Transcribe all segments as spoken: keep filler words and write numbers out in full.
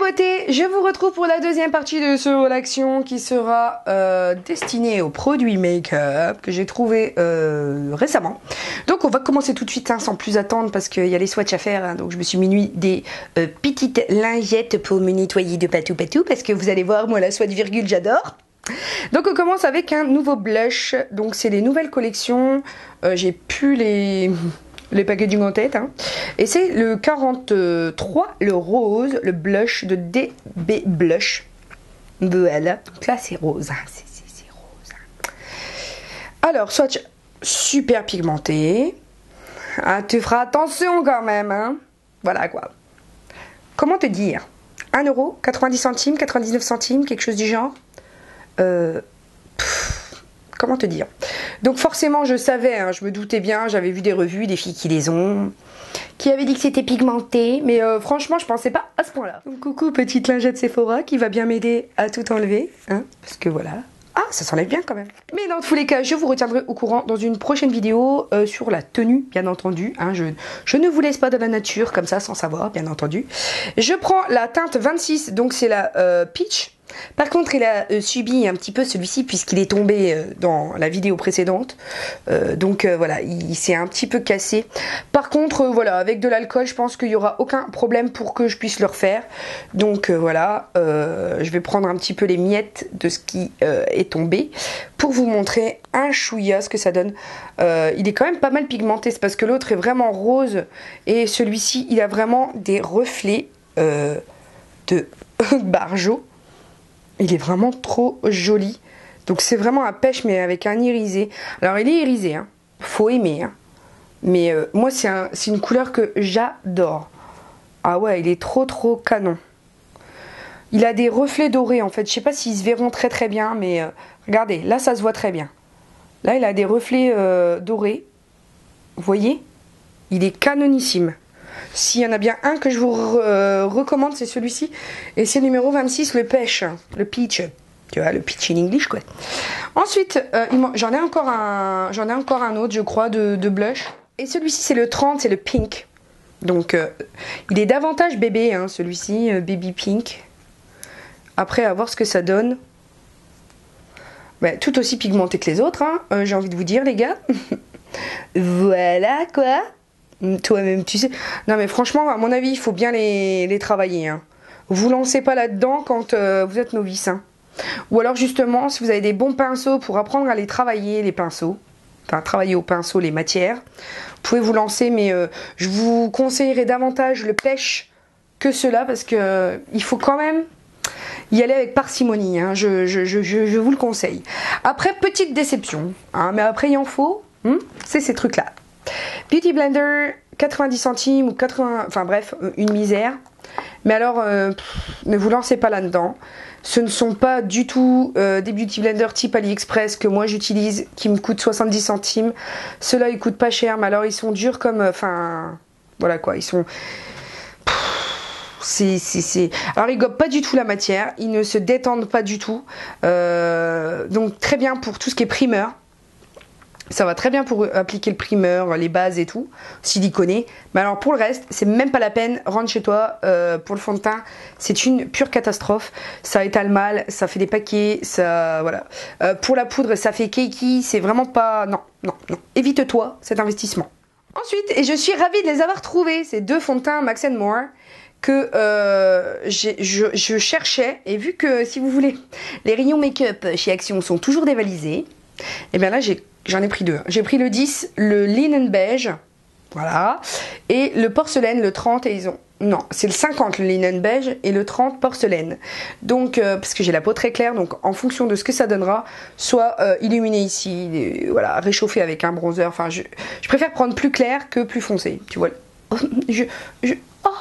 beauté, je vous retrouve pour la deuxième partie de ce haul action qui sera euh, destiné aux produits make-up que j'ai trouvé euh, récemment. Donc on va commencer tout de suite hein, sans plus attendre parce qu'il y a les swatchs à faire. Hein, donc je me suis mis des euh, petites lingettes pour me nettoyer de patou patou parce que vous allez voir, moi la swatch virgule j'adore. Donc on commence avec un nouveau blush. Donc c'est les nouvelles collections. Euh, j'ai plus les... les packaging en tête hein. Et c'est le quarante-trois, le rose, le blush de D B Blush. Voilà, donc là c'est rose hein. C'est rose hein. Alors swatch super pigmenté ah, tu feras attention quand même hein. Voilà quoi. Comment te dire, un euro, quatre-vingt-dix centimes, quatre-vingt-dix-neuf centimes, quelque chose du genre. euh, pff, Comment te dire. Donc forcément je savais, hein, je me doutais bien, j'avais vu des revues, des filles qui les ont, qui avaient dit que c'était pigmenté, mais euh, franchement je pensais pas à ce point là. Donc coucou petite lingette Sephora qui va bien m'aider à tout enlever, hein, parce que voilà. Ah, ça s'enlève bien quand même. Mais dans tous les cas, je vous retiendrai au courant dans une prochaine vidéo euh, sur la tenue, bien entendu. Hein, je, je ne vous laisse pas dans la nature comme ça sans savoir, bien entendu. Je prends la teinte vingt-six, donc c'est la euh, Peach. Par contre, il a euh, subi un petit peu celui-ci puisqu'il est tombé euh, dans la vidéo précédente. Euh, donc euh, voilà, il, il s'est un petit peu cassé. Par contre, euh, voilà, avec de l'alcool, je pense qu'il n'y aura aucun problème pour que je puisse le refaire. Donc euh, voilà, euh, je vais prendre un petit peu les miettes de ce qui euh, est tombé pour vous montrer un chouïa ce que ça donne. Euh, il est quand même pas mal pigmenté, c'est parce que l'autre est vraiment rose et celui-ci, il a vraiment des reflets euh, de Barjo. Il est vraiment trop joli. Donc c'est vraiment un pêche mais avec un irisé. Alors il est irisé, hein. Faut aimer. Hein. Mais euh, moi c'est un, c'est une couleur que j'adore. Ah ouais, il est trop trop canon. Il a des reflets dorés en fait. Je sais pas s'ils se verront très très bien. Mais euh, regardez, là ça se voit très bien. Là il a des reflets euh, dorés. Vous voyez? Il est canonissime. S'il y en a bien un que je vous re euh, recommande, c'est celui-ci. Et c'est numéro vingt-six, le pêche, le peach. Tu vois, le peach in English, quoi. Ensuite, euh, j'en ai encore un j'en ai encore un autre, je crois, de, de blush. Et celui-ci, c'est le trente, c'est le pink. Donc, euh, il est davantage bébé, hein, celui-ci, euh, baby pink. Après, à voir ce que ça donne. Bah, tout aussi pigmenté que les autres, hein, euh, j'ai envie de vous dire, les gars. Voilà, quoi. Toi-même, tu sais. Non, mais franchement, à mon avis, il faut bien les, les travailler. Hein. Vous lancez pas là-dedans quand euh, vous êtes novice. Hein. Ou alors, justement, si vous avez des bons pinceaux pour apprendre à les travailler, les pinceaux, enfin, travailler au pinceau les matières, vous pouvez vous lancer, mais euh, je vous conseillerais davantage le pêche que cela parce que euh, il faut quand même y aller avec parcimonie. Hein. Je, je, je, je, je vous le conseille. Après, petite déception, hein, mais après, il en faut, hmm, c'est ces trucs-là. Beauty Blender, quatre-vingt-dix centimes ou quatre-vingts, enfin bref, une misère. Mais alors, euh, pff, ne vous lancez pas là-dedans. Ce ne sont pas du tout euh, des Beauty Blender type AliExpress que moi j'utilise, qui me coûtent soixante-dix centimes. Ceux-là, ils coûtent pas cher, mais alors ils sont durs comme, enfin, euh, voilà quoi, ils sont... C'est, c'est, c'est... Alors ils gobent pas du tout la matière, ils ne se détendent pas du tout. Euh, donc très bien pour tout ce qui est primeur. Ça va très bien pour appliquer le primeur, les bases et tout, siliconé. Mais alors pour le reste, c'est même pas la peine. Rentre chez toi euh, pour le fond de teint. C'est une pure catastrophe. Ça étale mal, ça fait des paquets, ça voilà. Euh, pour la poudre, ça fait cakey. C'est vraiment pas non non non. Évite-toi cet investissement. Ensuite, et je suis ravie de les avoir trouvés, ces deux fonds de teint Max and More que euh, je, je cherchais. Et vu que si vous voulez, les rayons make-up chez Action sont toujours dévalisés. Et bien là j'ai J'en ai pris deux. J'ai pris le dix, le linen beige, voilà, et le porcelaine, le trente, et ils ont... Non, c'est le cinquante, le linen beige, et le trente, porcelaine. Donc, euh, parce que j'ai la peau très claire, donc en fonction de ce que ça donnera, soit euh, illuminé ici, et, voilà, réchauffé avec un bronzer, enfin, je, je préfère prendre plus clair que plus foncé, tu vois. je... je oh,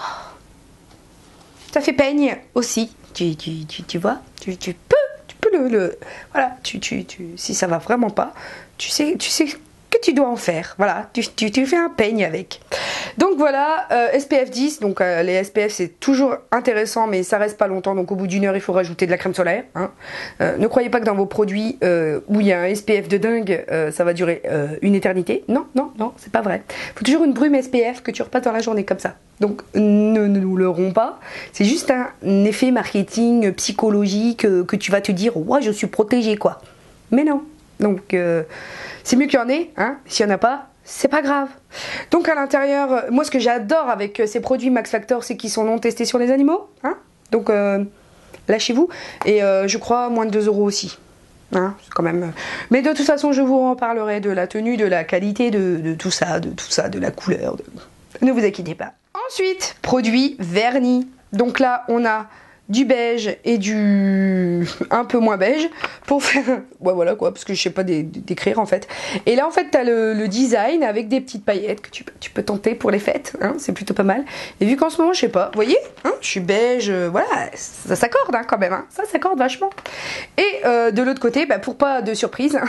ça fait peigne aussi, tu, tu, tu, tu vois, tu, tu peux... Le, le, voilà, tu, tu, tu, si ça va vraiment pas, tu sais, tu sais que tu dois en faire. Voilà, tu, tu, tu fais un peigne avec. Donc voilà, euh, S P F dix, donc euh, les S P F c'est toujours intéressant mais ça reste pas longtemps, donc au bout d'une heure il faut rajouter de la crème solaire, hein. Euh, ne croyez pas que dans vos produits euh, où il y a un S P F de dingue, euh, ça va durer euh, une éternité. Non, non, non, c'est pas vrai. Faut toujours une brume S P F que tu repasses dans la journée comme ça. Donc ne nous leurrons pas, c'est juste un effet marketing psychologique euh, que tu vas te dire, ouais je suis protégée quoi. Mais non, donc euh, c'est mieux qu'il y en ait, hein. S'il n'y en a pas, c'est pas grave. Donc à l'intérieur, moi ce que j'adore avec ces produits Max Factor, c'est qu'ils sont non testés sur les animaux, hein. Donc euh, lâchez-vous. Et euh, je crois moins de deux euros aussi. Hein, c'est quand même. Mais de toute façon, je vous en parlerai de la tenue, de la qualité, de, de tout ça, de tout ça, de la couleur. De... Ne vous inquiétez pas. Ensuite, produit vernis. Donc là, on a du beige et du un peu moins beige pour faire, ouais voilà quoi, parce que je sais pas décrire en fait. Et là en fait t'as le, le design avec des petites paillettes que tu, tu peux tenter pour les fêtes, hein, c'est plutôt pas mal. Et vu qu'en ce moment je sais pas, vous voyez, hein, je suis beige, euh, voilà, ça s'accorde hein, quand même, hein, ça s'accorde vachement. Et euh, de l'autre côté, bah, pour pas de surprise,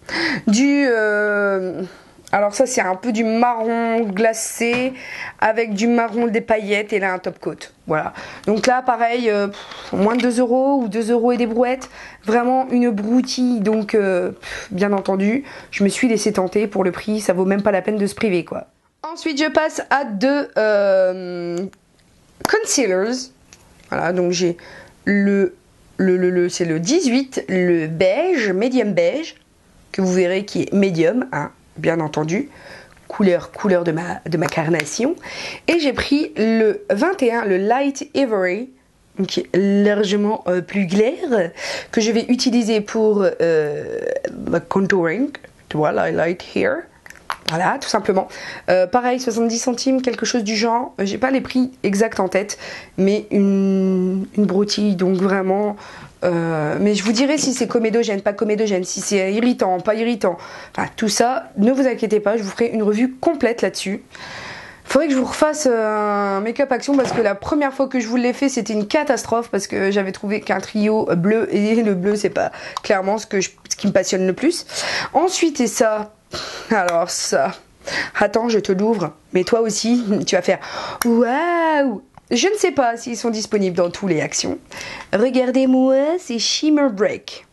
du euh, alors ça c'est un peu du marron glacé avec du marron des paillettes et là un top coat. Voilà. Donc là pareil, euh, moins de deux euros ou deux euros et des brouettes. Vraiment une broutille. Donc euh, bien entendu, je me suis laissé tenter pour le prix. Ça vaut même pas la peine de se priver quoi. Ensuite je passe à deux euh, concealers. Voilà, donc j'ai le, le, le, le c'est le dix-huit, le beige, medium beige, que vous verrez qui est medium, hein. Bien entendu, couleur, couleur de ma, de ma carnation. Et j'ai pris le vingt et un, le Light Ivory, qui est largement euh, plus clair, que je vais utiliser pour euh, ma contouring, tu vois, light here. Voilà, tout simplement. Euh, pareil, soixante-dix centimes, quelque chose du genre. J'ai pas les prix exacts en tête, mais une, une broutille, donc vraiment... Euh, mais je vous dirai si c'est comédogène, pas comédogène, si c'est irritant, pas irritant. Enfin, tout ça, ne vous inquiétez pas, je vous ferai une revue complète là-dessus. Faudrait que je vous refasse un make-up action parce que la première fois que je vous l'ai fait, c'était une catastrophe parce que j'avais trouvé qu'un trio bleu et le bleu, c'est pas clairement ce, que je, ce qui me passionne le plus. Ensuite, et ça, alors ça, attends, je te l'ouvre, mais toi aussi, tu vas faire waouh! Je ne sais pas s'ils sont disponibles dans tous les actions. Regardez-moi, c'est Shimmer Break.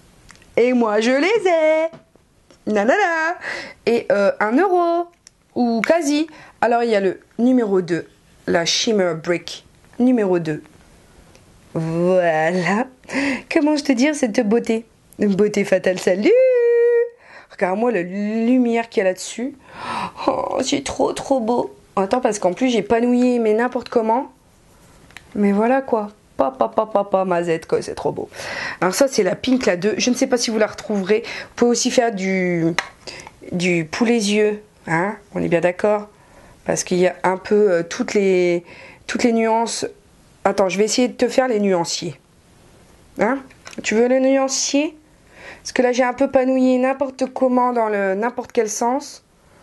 Et moi, je les ai. Nanana. Et euh, un euro. Ou quasi. Alors, il y a le numéro deux. La Shimmer Break numéro deux. Voilà. Comment je te dire cette beauté? Une beauté fatale, salut. Regarde-moi la lumière qu'il y a là-dessus. Oh, c'est trop, trop beau. Attends, parce qu'en plus j'ai panouillé mais n'importe comment. Mais voilà quoi. Papa, papa, papa, ma Z, quoi, c'est trop beau. Alors ça c'est la Pink, la deux. Je ne sais pas si vous la retrouverez. Vous pouvez aussi faire du, du poulet yeux. Hein, on est bien d'accord. Parce qu'il y a un peu euh, toutes, les, toutes les nuances. Attends, je vais essayer de te faire les nuanciers. Hein? Tu veux les nuanciers? Parce que là j'ai un peu panouillé n'importe comment dans le n'importe quel sens.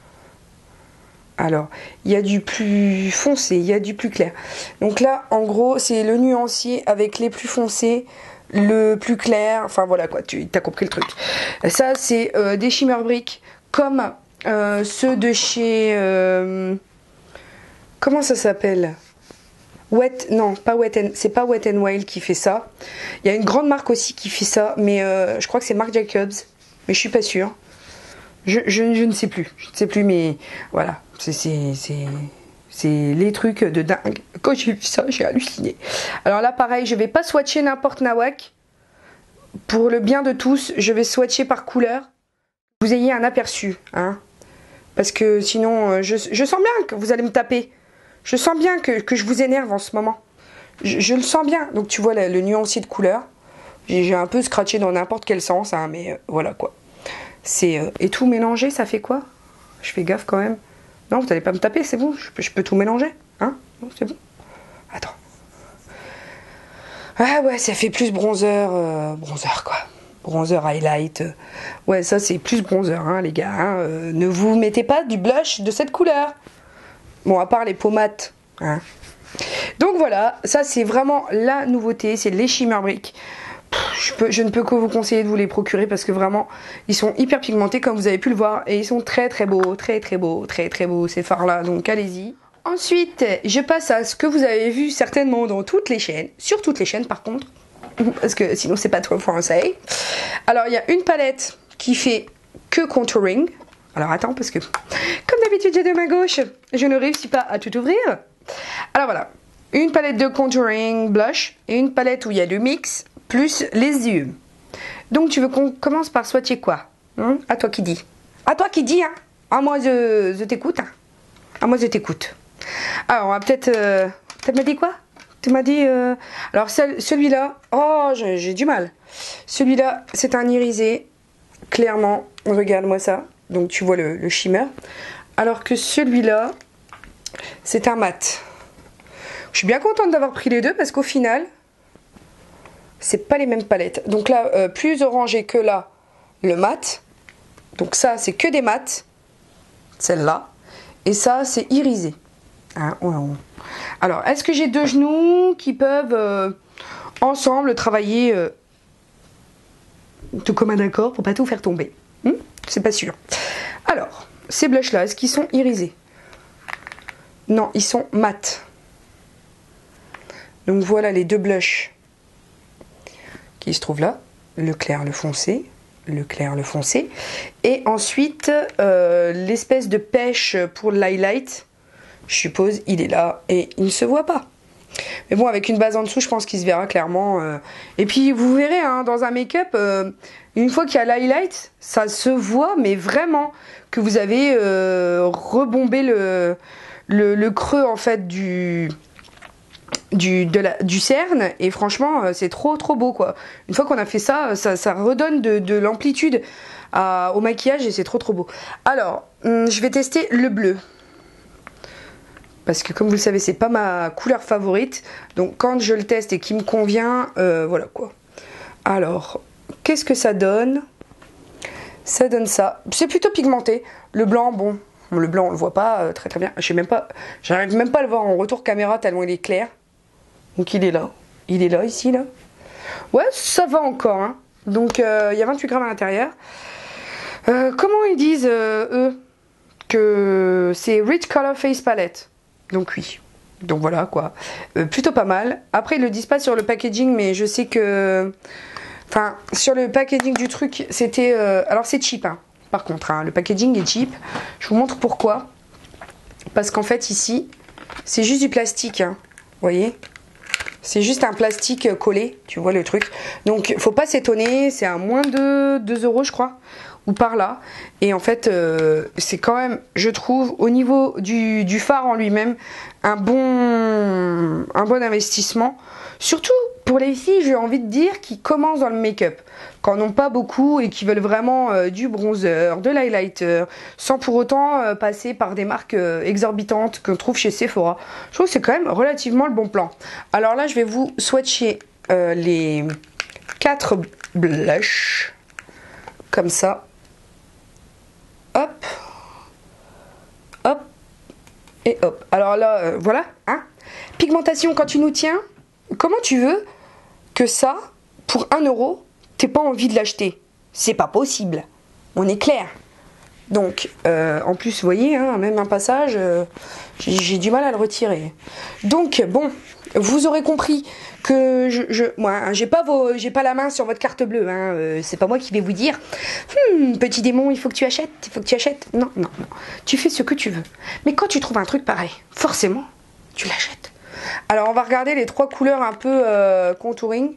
Alors, il y a du plus foncé, il y a du plus clair. Donc là, en gros, c'est le nuancier avec les plus foncés, le plus clair. Enfin voilà quoi, tu as compris le truc. Ça, c'est euh, des Shimmer Brick comme euh, ceux de chez... Euh, comment ça s'appelle? Wet, non, pas Wet n, c'est pas Wet n Wild qui fait ça. Il y a une grande marque aussi qui fait ça, mais euh, je crois que c'est Marc Jacobs, mais je suis pas sûre. Je, je, je ne sais plus, je ne sais plus, mais voilà, c'est les trucs de dingue. Quand j'ai vu ça, j'ai halluciné. Alors là, pareil, je vais pas swatcher n'importe nawak. Pour le bien de tous, je vais swatcher par couleur. Vous ayez un aperçu, hein. Parce que sinon, je, je sens bien que vous allez me taper. Je sens bien que, que je vous énerve en ce moment. Je, je le sens bien. Donc tu vois le, le nuancier de couleur. J'ai un peu scratché dans n'importe quel sens, hein, mais euh, voilà quoi. C'est euh, et tout mélanger, ça fait quoi? Je fais gaffe quand même. Non, vous n'allez pas me taper, c'est bon, je peux, je peux tout mélanger, hein? Non, c'est bon. Attends. Ah ouais, ça fait plus bronzer, euh, bronzer quoi. Bronzer highlight. Ouais, ça c'est plus bronzer, hein, les gars. Hein. Euh, ne vous mettez pas du blush de cette couleur. Bon, à part les pommades, hein. Donc voilà, ça c'est vraiment la nouveauté, c'est les Shimmer Brick. Je, peux, je ne peux que vous conseiller de vous les procurer parce que vraiment ils sont hyper pigmentés comme vous avez pu le voir et ils sont très très beaux, très très beaux, très très beaux ces fards là, donc allez-y. Ensuite, je passe à ce que vous avez vu certainement dans toutes les chaînes, sur toutes les chaînes par contre, parce que sinon c'est pas trop français. Alors il y a une palette qui fait que contouring. Alors attends, parce que comme d'habitude j'ai de ma gauche, je ne réussis pas à tout ouvrir. Alors voilà, une palette de contouring blush et une palette où il y a le mix plus les yeux. Donc tu veux qu'on commence par swatcher quoi, hein? À toi qui dis. À toi qui dis, hein. À moi je, je t'écoute. Hein. À moi je t'écoute. Alors on va peut-être... Euh... Tu m'as dit quoi? Tu m'as dit... Euh... Alors celui-là... Oh, j'ai du mal. Celui-là, c'est un irisé. Clairement, regarde-moi ça. Donc tu vois le, le shimmer. Alors que celui-là, c'est un mat. Je suis bien contente d'avoir pris les deux parce qu'au final, c'est pas les mêmes palettes. Donc là, euh, plus orangé que là, le mat. Donc ça, c'est que des mats. Celle-là. Et ça, c'est irisé. Hein, ouais, ouais. Alors, est-ce que j'ai deux genoux qui peuvent euh, ensemble travailler euh, de commun accord pour pas tout faire tomber? hmm C'est pas sûr. Alors, ces blushs-là, est-ce qu'ils sont irisés? Non, ils sont mat. Donc voilà les deux blushs qui se trouvent là. Le clair, le foncé. Le clair, le foncé. Et ensuite, euh, l'espèce de pêche pour l'highlight. Je suppose, il est là et il ne se voit pas. Mais bon, avec une base en dessous, je pense qu'il se verra clairement. Euh. Et puis, vous verrez, hein, dans un make-up, euh, une fois qu'il y a l'highlight, ça se voit, mais vraiment, que vous avez euh, rebombé le, le, le creux, en fait, du, du, de la, du cerne. Et franchement, euh, c'est trop, trop beau, quoi. Une fois qu'on a fait ça, ça, ça redonne de, de l'amplitude au maquillage et c'est trop, trop beau. Alors, hum, je vais tester le bleu. Parce que comme vous le savez, c'est pas ma couleur favorite. Donc quand je le teste et qu'il me convient, euh, voilà quoi. Alors, qu'est-ce que ça donne? Ça donne ça. C'est plutôt pigmenté. Le blanc, bon, le blanc on le voit pas euh, très très bien. Je sais même pas, j'arrive même pas à le voir en retour caméra tellement il est clair. Donc il est là. Il est là, ici, là. Ouais, ça va encore. Hein. Donc euh, il y a vingt-huit grammes à l'intérieur. Euh, comment ils disent, euh, eux, que c'est Rich Color Face Palette? Donc oui, donc voilà quoi, euh, plutôt pas mal. Après ils le disent pas sur le packaging, mais je sais que, enfin sur le packaging du truc, c'était, euh... alors c'est cheap, hein, par contre, hein, le packaging est cheap. Je vous montre pourquoi. Parce qu'en fait ici, c'est juste du plastique, hein, vous voyez. C'est juste un plastique collé, tu vois le truc. Donc faut pas s'étonner, c'est à moins de deux euros je crois. Ou par là, et en fait euh, c'est quand même, je trouve, au niveau du, du fard en lui-même, un bon un bon investissement, surtout pour les filles, j'ai envie de dire, qui commencent dans le make-up, qui n'en ont pas beaucoup et qui veulent vraiment euh, du bronzer, de l'highlighter, sans pour autant euh, passer par des marques euh, exorbitantes qu'on trouve chez Sephora. Je trouve que c'est quand même relativement le bon plan. Alors là je vais vous swatcher euh, les quatre blushs comme ça. Hop, hop, et hop. Alors là, euh, voilà, hein. Pigmentation, quand tu nous tiens, comment tu veux que ça, pour un euro, t'aies pas envie de l'acheter? C'est pas possible. On est clair. Donc, euh, en plus, vous voyez, hein, même un passage, euh, j'ai du mal à le retirer. Donc, bon, vous aurez compris que je, je moi, hein, j'ai pas vos, j'ai pas la main sur votre carte bleue. Hein, euh, c'est pas moi qui vais vous dire, hm, petit démon, il faut que tu achètes, il faut que tu achètes. Non, non, non. Tu fais ce que tu veux. Mais quand tu trouves un truc pareil, forcément, tu l'achètes. Alors, on va regarder les trois couleurs un peu euh, contouring.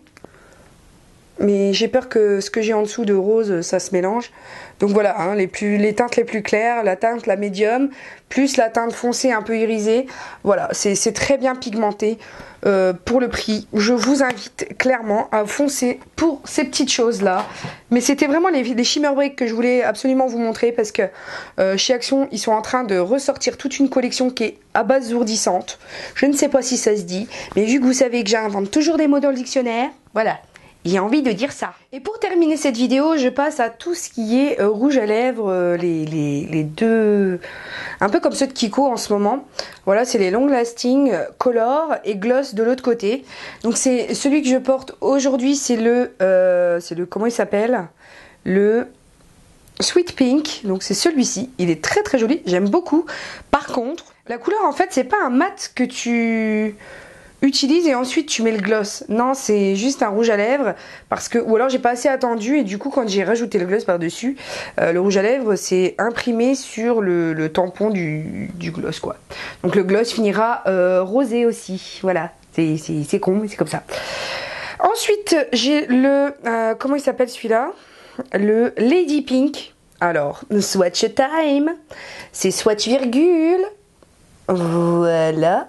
Mais j'ai peur que ce que j'ai en dessous de rose, ça se mélange. Donc voilà, hein, les, plus, les teintes les plus claires, la teinte la médium, plus la teinte foncée un peu irisée. Voilà, c'est très bien pigmenté euh, pour le prix. Je vous invite clairement à foncer pour ces petites choses-là. Mais c'était vraiment les, les Shimmer Break que je voulais absolument vous montrer parce que euh, chez Action, ils sont en train de ressortir toute une collection qui est abasourdissante. Je ne sais pas si ça se dit, mais vu que vous savez que j'invente toujours des mots dans le dictionnaire, voilà. J'ai envie de dire ça. Et pour terminer cette vidéo, je passe à tout ce qui est euh, rouge à lèvres, euh, les, les, les deux... Un peu comme ceux de Kiko en ce moment. Voilà, c'est les Long Lasting Color et Gloss de l'autre côté. Donc c'est celui que je porte aujourd'hui, c'est le... Euh, c'est le... Comment il s'appelle? Le... Sweet Pink. Donc c'est celui-ci. Il est très très joli, j'aime beaucoup. Par contre... La couleur, en fait, c'est pas un mat que tu utilises et ensuite tu mets le gloss. Non, c'est juste un rouge à lèvres. Parce que, ou alors j'ai pas assez attendu et du coup, quand j'ai rajouté le gloss par-dessus, euh, le rouge à lèvres c'est imprimé sur le, le tampon du, du gloss, quoi. Donc le gloss finira euh, rosé aussi. Voilà, c'est con, mais c'est comme ça. Ensuite, j'ai le... Euh, comment il s'appelle celui-là? Le Lady Pink. Alors, swatch time. C'est swatch virgule. Voilà.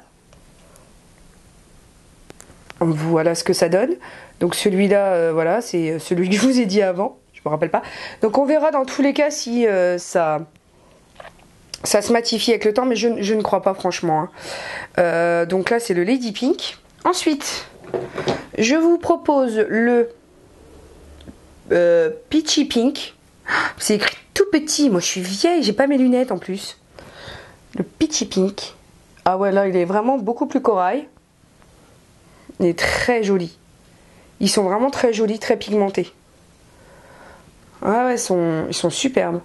Voilà ce que ça donne. Donc celui-là, euh, voilà, c'est celui que je vous ai dit avant. Je me rappelle pas. Donc on verra dans tous les cas si euh, ça... ça se matifie avec le temps, mais je, je ne crois pas franchement. Hein. Euh, donc là, c'est le Lady Pink. Ensuite... je vous propose le euh, Peachy Pink. C'est écrit tout petit. Moi, je suis vieille. J'ai pas mes lunettes en plus. Le Peachy Pink. Ah ouais, là, il est vraiment beaucoup plus corail. Il est très joli. Ils sont vraiment très jolis, très pigmentés. Ah ouais, ils sont, ils sont superbes.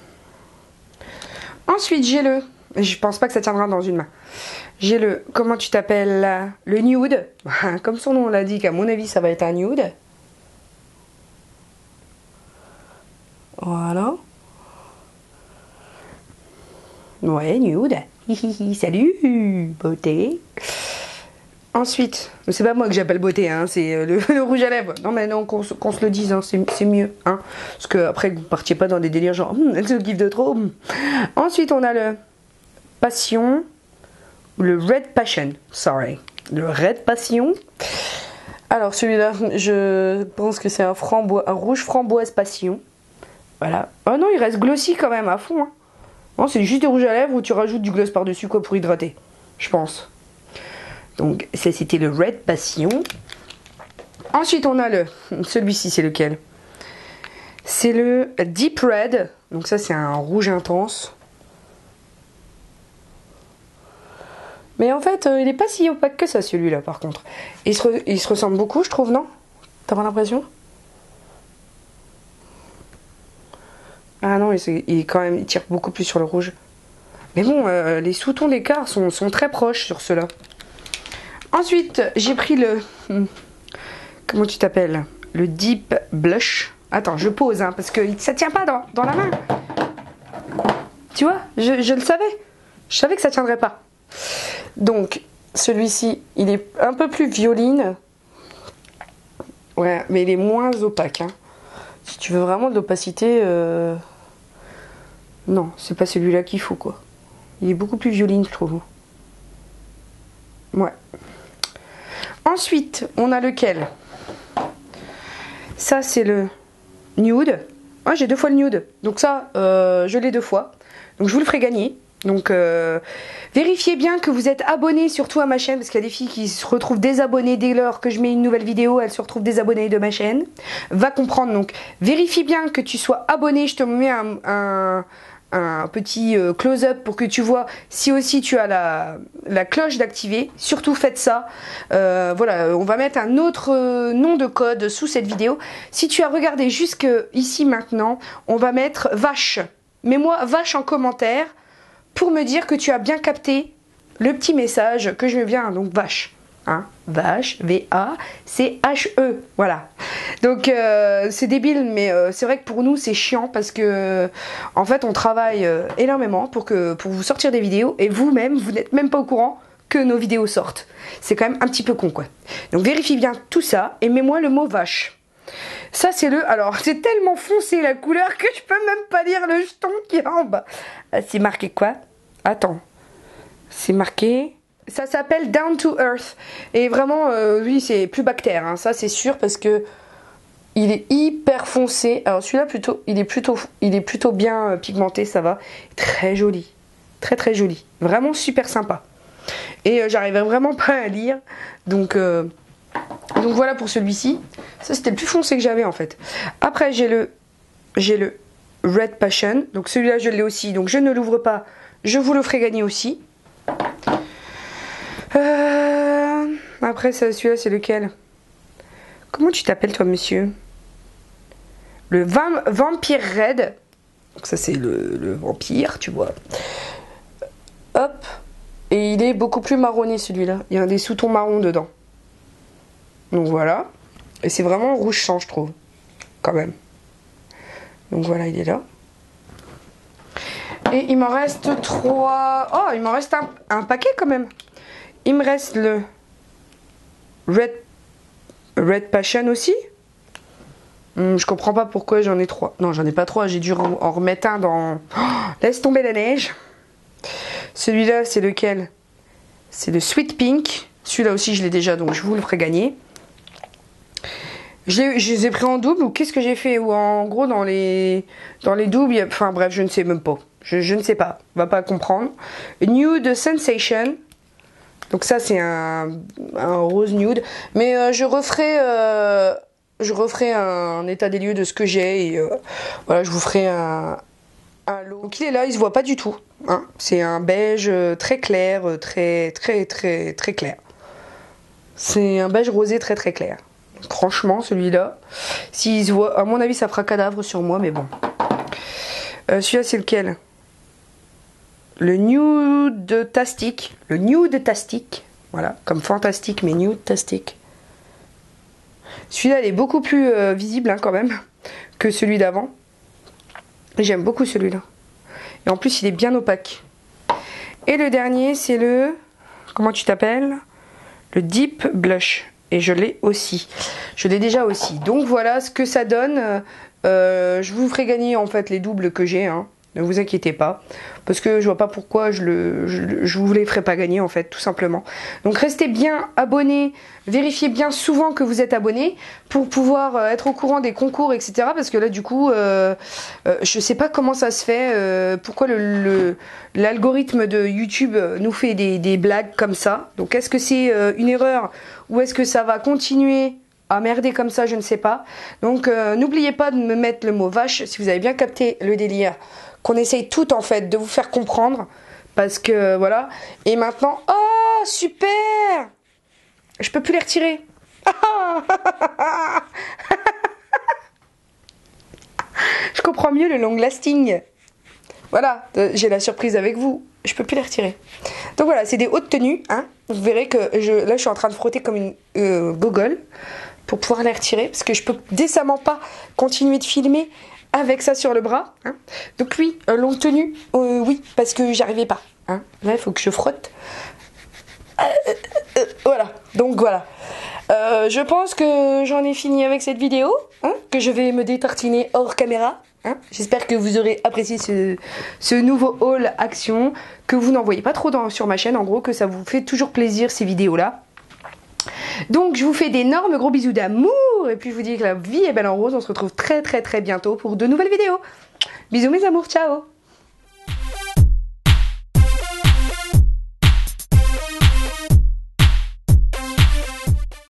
Ensuite, j'ai le... je pense pas que ça tiendra dans une main. J'ai le, comment tu t'appelles, le nude. Comme son nom l'indique, à mon avis, ça va être un nude. Voilà. Ouais, nude. Salut, beauté. Ensuite, c'est pas moi que j'appelle beauté, hein, c'est le, le rouge à lèvres. Non, mais non, qu'on qu'on se le dise, hein, c'est mieux. Hein, parce que après, vous partiez pas dans des délires genre, hm, elle se kiffe de trop. Ensuite, on a le Passion. Le Red Passion, sorry. Le Red Passion. Alors celui-là, je pense que c'est un, frambois, un rouge framboise passion. Voilà. Oh non, il reste glossy quand même à fond. Hein. Non, c'est juste des rouges à lèvres où tu rajoutes du gloss par-dessus quoi pour hydrater. Je pense. Donc ça c'était le Red Passion. Ensuite on a le... celui-ci c'est lequel? C'est le Deep Red. Donc ça c'est un rouge intense. Mais en fait, euh, il n'est pas si opaque que ça, celui-là, par contre. Il se, re, il se ressemble beaucoup, je trouve, non? T'as pas l'impression? Ah non, il, il, quand même, il tire beaucoup plus sur le rouge. Mais bon, euh, les sous-tons d'écart sont, sont très proches sur ceux-là. Ensuite, j'ai pris le... Comment tu t'appelles? Le Deep Blush. Attends, je pose, hein, parce que ça tient pas dans, dans la main. Tu vois, je, je le savais. Je savais que ça tiendrait pas. Donc, celui-ci, il est un peu plus violine. Ouais, mais il est moins opaque. Hein. Si tu veux vraiment de l'opacité, euh... non, c'est pas celui-là qu'il faut, quoi. Il est beaucoup plus violine, je trouve. Ouais. Ensuite, on a lequel? Ça, c'est le nude. Ah, j'ai deux fois le nude. Donc ça, euh, je l'ai deux fois. Donc je vous le ferai gagner. Donc euh, vérifiez bien que vous êtes abonné surtout à ma chaîne, parce qu'il y a des filles qui se retrouvent désabonnées dès lors que je mets une nouvelle vidéo, elles se retrouvent désabonnées de ma chaîne. Va comprendre, donc vérifie bien que tu sois abonné. Je te mets un, un, un petit close-up pour que tu vois si aussi tu as la, la cloche d'activer. Surtout faites ça. Euh, voilà, on va mettre un autre nom de code sous cette vidéo. Si tu as regardé jusque ici maintenant, on va mettre vache. Mets-moi vache en commentaire pour me dire que tu as bien capté le petit message que je viens, donc vache. Hein, vache, V A C H E, voilà. Donc euh, c'est débile, mais euh, c'est vrai que pour nous c'est chiant parce que euh, en fait on travaille euh, énormément pour, que, pour vous sortir des vidéos et vous-même, vous n'êtes même pas au courant que nos vidéos sortent. C'est quand même un petit peu con, quoi. Donc vérifie bien tout ça et mets-moi le mot vache. Ça c'est le... Alors c'est tellement foncé la couleur que je peux même pas lire le jeton qui est en bas. C'est marqué quoi? Attends. C'est marqué... Ça s'appelle Down to Earth. Et vraiment, euh, oui, c'est plus bactère. Hein, ça c'est sûr parce que il est hyper foncé. Alors celui-là plutôt, il est plutôt, il est plutôt bien euh, pigmenté, ça va. Très joli. Très très joli. Vraiment super sympa. Et euh, j'arrivais vraiment pas à lire. Donc... Euh, Donc voilà pour celui-ci. Ça c'était le plus foncé que j'avais en fait. Après j'ai le j'ai le Red Passion. Donc celui-là je l'ai aussi. Donc je ne l'ouvre pas. Je vous le ferai gagner aussi. Euh... Après celui-là c'est lequel? Comment tu t'appelles toi monsieur? Le Vam Vampire Red. Donc ça c'est le, le vampire tu vois. Hop. Il est beaucoup plus marronné celui-là. Il y a des sous-tons marrons dedans. Donc voilà. Et c'est vraiment rouge sang, je trouve. Quand même. Donc voilà, il est là. Et il m'en reste trois... Oh, il m'en reste un, un paquet quand même. Il me reste le Red, Red Passion aussi. Hum, je comprends pas pourquoi j'en ai trois. Non, j'en ai pas trois. J'ai dû en, en remettre un dans... Oh, laisse tomber la neige. Celui-là, c'est lequel? C'est le Sweet Pink. Celui-là aussi, je l'ai déjà, donc je vous le ferai gagner. Je les ai pris en double ou qu'est-ce que j'ai fait? Ou en gros, dans les, dans les doubles, il y a, enfin bref, je ne sais même pas. Je, je ne sais pas. On va pas comprendre. Nude Sensation. Donc ça, c'est un, un rose nude. Mais euh, je referai... Euh, je referai un état des lieux de ce que j'ai. Et euh, voilà, je vous ferai un... un lot. Donc il est là, il se voit pas du tout. Hein. C'est un beige très clair, très très très très clair. C'est un beige rosé très très clair. Donc, franchement, celui-là, s'il se voit, à mon avis, ça fera cadavre sur moi, mais bon. Euh, celui-là, c'est lequel? Le Nude Tastic. Le Nude Tastic. Voilà, comme fantastique, mais Nude Tastic. Celui-là, il est beaucoup plus euh, visible hein, quand même que celui d'avant. J'aime beaucoup celui-là. Et en plus, il est bien opaque. Et le dernier, c'est le... Comment tu t'appelles? Le Deep Blush. Et je l'ai aussi. Je l'ai déjà aussi. Donc voilà ce que ça donne. Euh, je vous ferai gagner en fait les doubles que j'ai. Hein. Ne vous inquiétez pas. Parce que je vois pas pourquoi je le, je, je vous les ferai pas gagner en fait, tout simplement. Donc restez bien abonnés. Vérifiez bien souvent que vous êtes abonnés pour pouvoir euh, être au courant des concours, et cetera. Parce que là du coup, euh, euh, je sais pas comment ça se fait. Euh, pourquoi le l'algorithme de YouTube nous fait des, des blagues comme ça. Donc est-ce que c'est euh, une erreur ou est-ce que ça va continuer à merder comme ça, je ne sais pas. Donc euh, n'oubliez pas de me mettre le mot vache si vous avez bien capté le délire. Qu'on essaye tout en fait de vous faire comprendre. Parce que voilà. Et maintenant, oh super! Je peux plus les retirer. Je comprends mieux le long lasting. Voilà, j'ai la surprise avec vous. Je peux plus les retirer. Donc voilà, c'est des hautes tenues. Hein. Vous verrez que je, là, je suis en train de frotter comme une euh, gogole pour pouvoir les retirer. Parce que je peux décemment pas continuer de filmer avec ça sur le bras. Hein. Donc oui, euh, longue tenue, euh, oui, parce que j'arrivais pas. Hein. Là, il faut que je frotte. Euh, euh, euh, voilà, donc voilà. Euh, je pense que j'en ai fini avec cette vidéo, hein, que je vais me détartiner hors caméra. Hein. J'espère que vous aurez apprécié ce, ce nouveau haul action, que vous n'en voyez pas trop dans, sur ma chaîne, en gros, que ça vous fait toujours plaisir ces vidéos-là. Donc je vous fais d'énormes gros bisous d'amour et puis je vous dis que la vie est belle en rose. On se retrouve très très très bientôt pour de nouvelles vidéos. Bisous mes amours, ciao.